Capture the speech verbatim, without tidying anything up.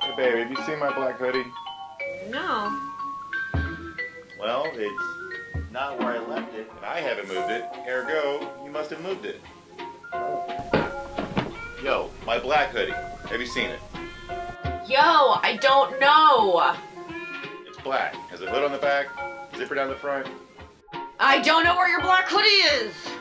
Hey baby, have you seen my black hoodie? No. Well, it's not where I left it, and I haven't moved it. Ergo, you must have moved it. Yo, my black hoodie. Have you seen it? Yo, I don't know. It's black. Has a hood on the back, zipper down the front. I don't know where your black hoodie is.